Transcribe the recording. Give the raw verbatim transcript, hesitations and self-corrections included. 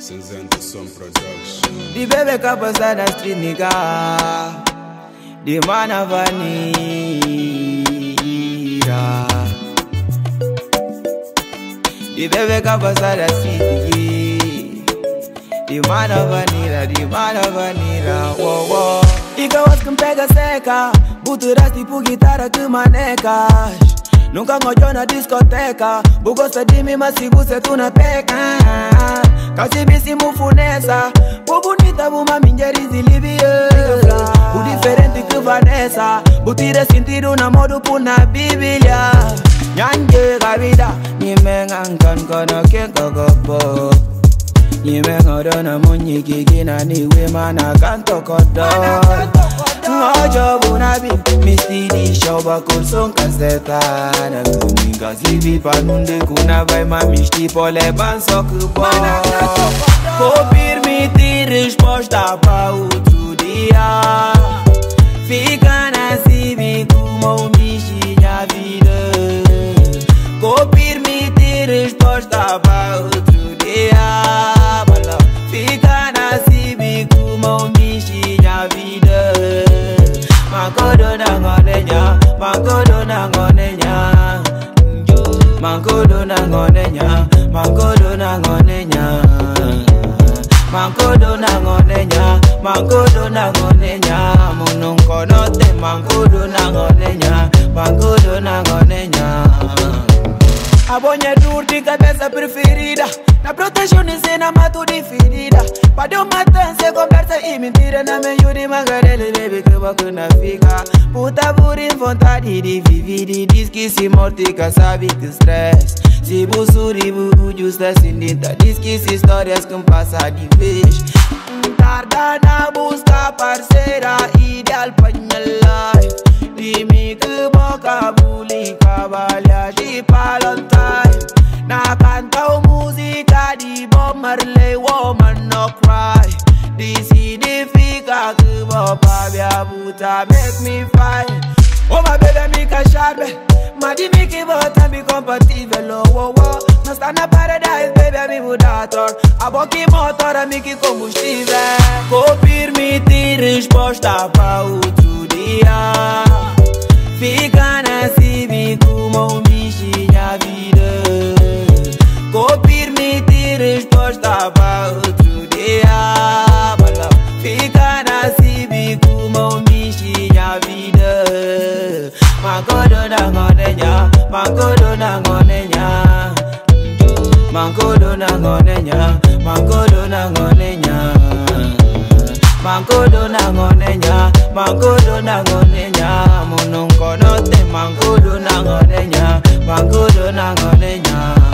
Cinzento some production. The baby couple side the street nigga. The man of vanilla. The baby couple side the street nigga. The man of vanilla, the man of vanilla. Whoa whoa. Iga was kumpega seca. Buturasti pu guitarra que manecas. Nunca ngojó na discoteca. Bugosta de mim mas se tu na peca. Kasi bisi mufunesa. Bu bonita bu maminjeri zilivia. Bu diferente que Vanessa. Bu tira sentido na modo puna Biblia. Nyanje gavida. Nime ngankan kono kenko gobo. Nime ngodona munyi gigina niwe mana kanto kodo. Ngojo bunabi mistiri shoba kurson Setan. Kuminga zivi panunde kuna vai mamisti pole banso kubo. Vou permitir resposta para outro dia. Fica na civi como um bichinha vida. Vou permitir resposta para outro dia. Fica na civi como um bichinha vida. Mangodo na ngonenya, mangodo na ngonenya, mangodo na ngonenya, mangodo na ngonenya, mangodo na ngonenya, mangodo na ngonenya, mununko note mangodo na ngonenya, mangodo na ngonenya. Abonye dur de cabeça preferida. Na proteção de cena mato dividida. Pode eu matar, se conversa e mentira. Na meio de magarele, baby, que boca na fica. Puta por vontade de viver. E diz que se mortica, sabe que stress. Se bussuri, buru, justa sindita. Diz que se histórias que passa de vez. Tarda na busca parceira ideal pra minha life. Dime que boca bullying, cavalha de palantine. Na canta música de Bob Marley, woman no cry. This significa que vou pra minha puta make me fight. Oh my baby, me cacharbe. Mas dime que volta me compatível, oh oh. Nós tá na paradise, baby, me mudator. A boca e motor, a mim que combustível. Vou permitir resposta pra outro dia. Fica na civi como um bichinha vida. Vou permitir resposta para outro dia. Fica na civi como um bichinha vida. Mangodo na ngonenya, mangodo na ngonenya, mangodo na ngonenya, mangodo na ngonenya, mangodo na ngonenya, mangodo na ngonenya, mununko note mangodo na ngonenya, mangodo na ngonenya.